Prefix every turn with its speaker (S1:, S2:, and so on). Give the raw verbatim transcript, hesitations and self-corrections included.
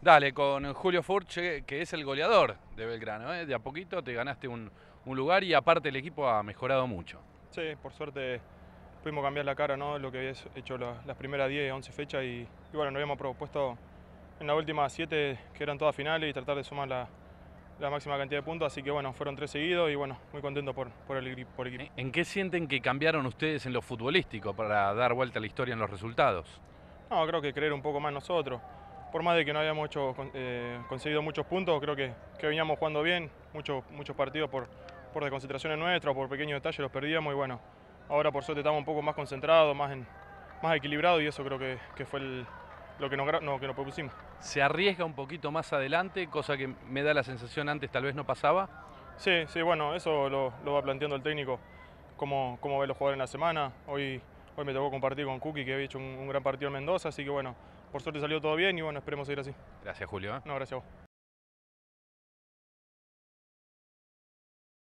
S1: Dale, con Julio Furche, que es el goleador de Belgrano, ¿eh? De a poquito te ganaste un, un lugar y aparte el equipo ha mejorado mucho.
S2: Sí, por suerte pudimos cambiar la cara, ¿no? Lo que había hecho la- las primeras diez, once fechas y, y bueno, nos habíamos propuesto en las últimas siete, que eran todas finales, y tratar de sumar la, la máxima cantidad de puntos, así que bueno, fueron tres seguidos y bueno, muy contento por, por el equi- por equipo.
S1: ¿En en qué sienten que cambiaron ustedes en lo futbolístico para dar vuelta a la historia en los resultados?
S2: No, creo que creer un poco más nosotros. Por más de que no habíamos hecho, con- eh, conseguido muchos puntos, creo que, que veníamos jugando bien, muchos, muchos partidos por, por desconcentraciones nuestras, por pequeños detalles los perdíamos y bueno, ahora por suerte estamos un poco más concentrados, más, en, más equilibrados y eso creo que, que fue el- lo que nos, gra- no, que nos propusimos.
S1: ¿Se arriesga un poquito más adelante, cosa que me da la sensación antes tal vez no pasaba?
S2: Sí, sí, bueno, eso lo, lo va planteando el técnico, cómo, cómo ve los jugadores en la semana. Hoy, hoy me tocó compartir con Cookie, que había hecho un, un gran partido en Mendoza, así que bueno, por suerte salió todo bien y bueno, esperemos seguir así.
S1: Gracias, Julio. ¿eh?
S2: No, gracias a vos.